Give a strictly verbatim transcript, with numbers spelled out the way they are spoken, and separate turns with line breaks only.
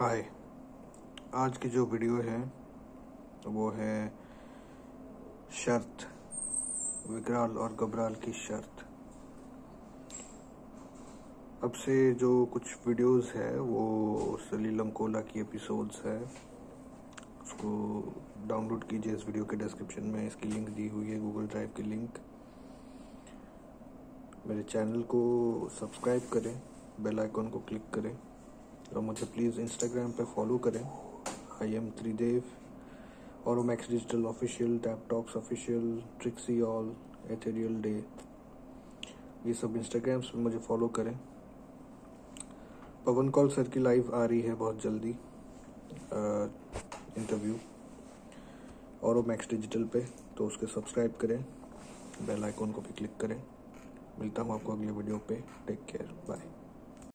हाय, आज की जो वीडियो है वो है शर्त, विकराल और गबराल की शर्त। अब से जो कुछ वीडियोस है वो सलीलम कोला की एपिसोड्स है, उसको डाउनलोड कीजिए। इस वीडियो के डिस्क्रिप्शन में इसकी लिंक दी हुई है, गूगल ड्राइव की लिंक। मेरे चैनल को सब्सक्राइब करें, बेल आइकन को क्लिक करें और मुझे प्लीज़ इंस्टाग्राम पे फॉलो करें। I am Tridev, Auromax digital official, tap talks official, Trixie all, ethereal day, ये सब इंस्टाग्राम्स पे मुझे फॉलो करें। पवन कौल सर की लाइव आ रही है बहुत जल्दी, इंटरव्यू औरोमैक्स डिजिटल पे, तो उसके सब्सक्राइब करें, बेल आइकन को भी क्लिक करें। मिलता हूँ आपको अगले वीडियो पे। Take care, bye.